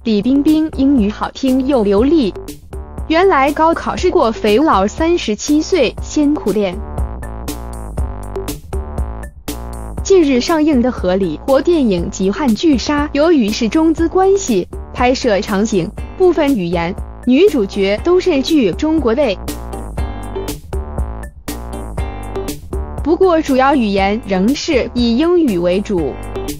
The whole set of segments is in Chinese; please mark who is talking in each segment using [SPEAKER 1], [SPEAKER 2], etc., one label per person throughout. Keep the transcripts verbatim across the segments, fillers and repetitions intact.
[SPEAKER 1] 李冰冰英语好听又流利。原来高考是过肥佬三十七岁先苦练。近日上映的合理活电影《极悍巨鲨》，由于是中资关系，拍摄场景、部分语言、女主角都是具中国味。不过主要语言仍是以英语为主。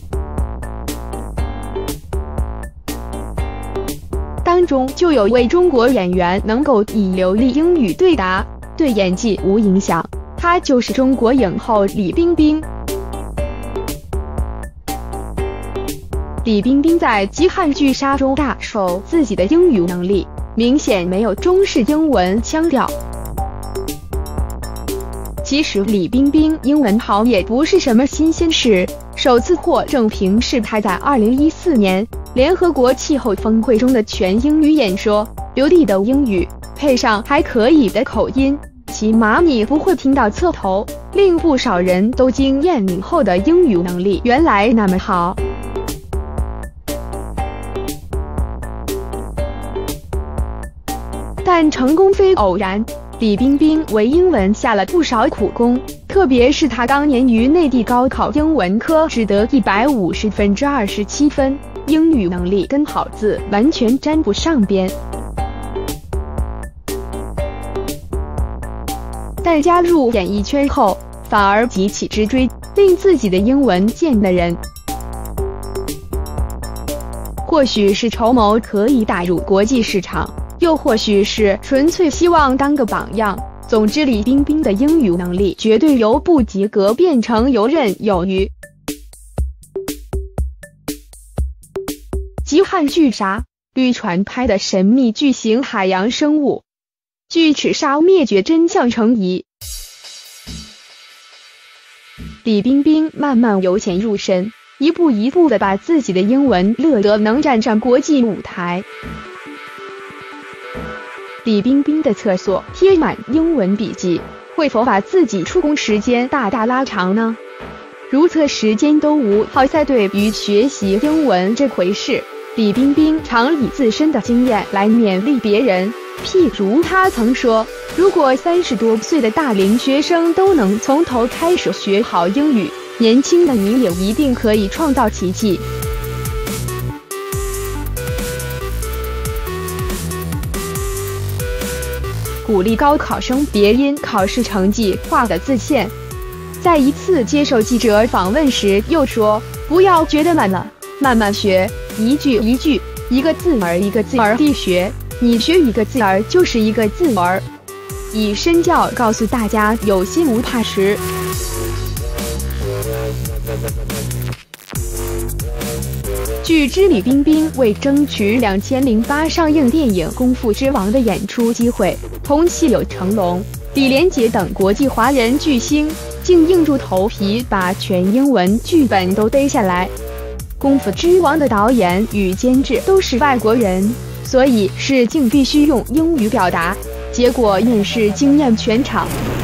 [SPEAKER 1] 当中就有位中国演员能够以流利英语对答，对演技无影响，她就是中国影后李冰冰。李冰冰在《极悍巨鲨》中大秀自己的英语能力，明显没有中式英文腔调。其实李冰冰英文好也不是什么新鲜事，首次获正评是她在二零一四年联合国气候峰会中的全英语演说，流利的英语配上还可以的口音，起码你不会听到侧头，令不少人都惊艳影后的英语能力原来那么好。但成功非偶然，李冰冰为英文下了不少苦功，特别是她当年于内地高考英文科只得一百五十分之二十七分，英语能力跟好字完全沾不上边。但加入演艺圈后，反而急起直追，令自己的英文见的人。或许是筹谋可以打入国际市场，又或许是纯粹希望当个榜样。总之，李冰冰的英语能力绝对由不及格变成游刃有余。极悍巨鲨，绿船拍的神秘巨型海洋生物，巨齿鲨灭绝真相成疑。李冰冰慢慢由浅入深，一步一步地把自己的英文乐得能站上国际舞台。李冰冰的厕所贴满英文笔记，会否把自己出工时间大大拉长呢？如厕时间都无。好在对于学习英文这回事，李冰冰常以自身的经验来勉励别人。譬如她曾说，如果三十多岁的大龄学生都能从头开始学好英语，年轻的你也一定可以创造奇迹。鼓励高考生别因考试成绩画的自限。在一次接受记者访问时又说，不要觉得慢了，慢慢学，一句一句，一个字儿一个字儿地学，你学一个字儿就是一个字儿，以身教告诉大家有心无怕实。据知，李冰冰为争取两千零八上映电影《功夫之王》的演出机会，同戏有成龙、李连杰等国际华人巨星，竟硬住头皮把全英文剧本都背下来。《功夫之王》的导演与监制都是外国人，所以试镜必须用英语表达，结果面试惊艳全场。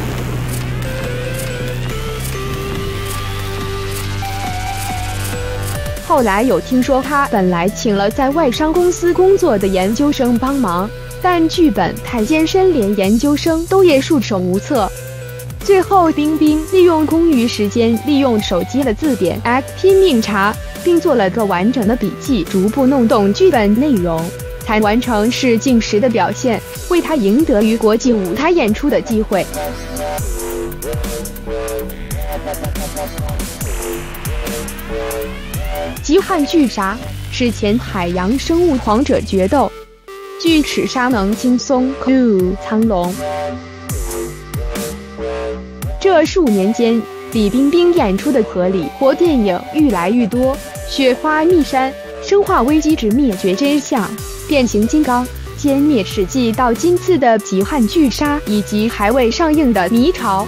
[SPEAKER 1] 后来有听说他本来请了在外商公司工作的研究生帮忙，但剧本太艰深，连研究生都也束手无策。最后冰冰利用空余时间，利用手机的字典 app 拼命查，并做了个完整的笔记，逐步弄懂剧本内容，才完成试镜时的表现，为他赢得于国际舞台演出的机会。极悍巨鲨是前海洋生物皇者决斗，巨齿鲨能轻松克服苍龙。这数年间，李冰冰演出的合理活电影愈来愈多，雪花秘山、生化危机之灭绝真相、变形金刚、歼灭世纪到今次的极悍巨鲨，以及还未上映的迷巢。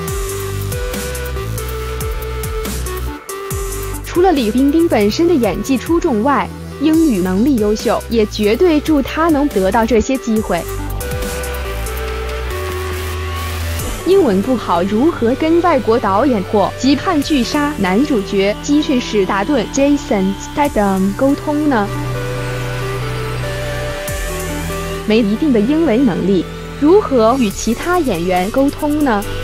[SPEAKER 1] 除了李冰冰本身的演技出众外，英语能力优秀也绝对助她能得到这些机会。英文不好，如何跟外国导演或极悍巨鲨男主角基训史达顿 Jason Statham 沟通呢？ 没一定的英文能力，如何与其他演员沟通呢？